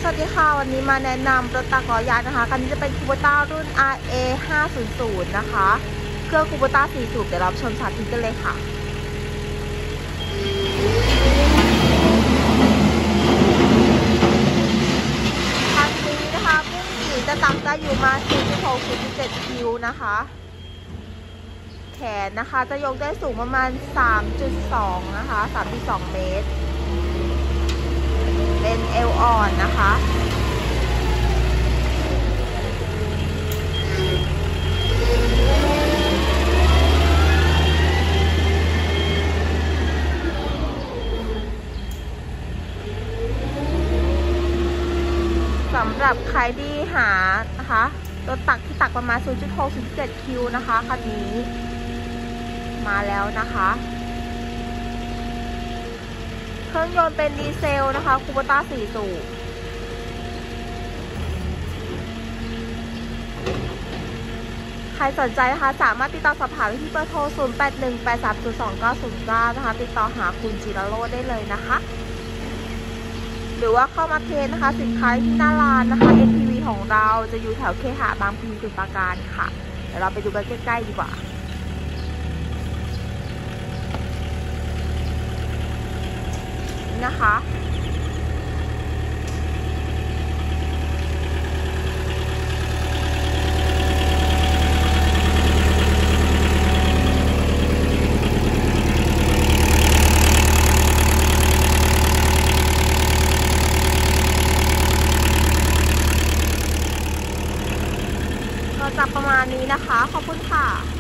วัสดีค่ะวันนี้มาแนะนำรถตักล้อยางนะคะคันนี้จะเป็นคูโบต้ารุ่น RA 500นะคะเครื่องคูโบต้า4สูบเดี๋ยวเราชมสาธิตกันเลยค่ะคันนี้นะคะมุ่งหนีจะตักได้อยู่มา 0.6-0.7 คิวนะคะแขนนะคะจะยกได้สูงประมาณ 3.2 นะคะ 3.2 เมตรเป็นเอวอ่อนนะคะสำหรับใครที่หานะคะรถตักที่ตักประมาณ 0.6-0.7 คิวนะคะคันนี้มาแล้วนะคะเครื่องยนต์เป็นดีเซลนะคะคูโบต้า4สูบใครสนใจนะคะสามารถติดต่อสอบถามที่เบอร์โทร 0818302909 นะคะติดต่อหาคุณจิรโรจน์ได้เลยนะคะหรือว่าเข้ามาเทสนะคะสินค้าที่หน้าร้านนะคะ NPV ของเราจะอยู่แถวเคหะบางพลีสมุทรปราการค่ะเดี๋ยวเราไปดูกันใกล้ๆดีกว่านี่นะคะก็จะประมาณนี้นะคะขอบคุณค่ะ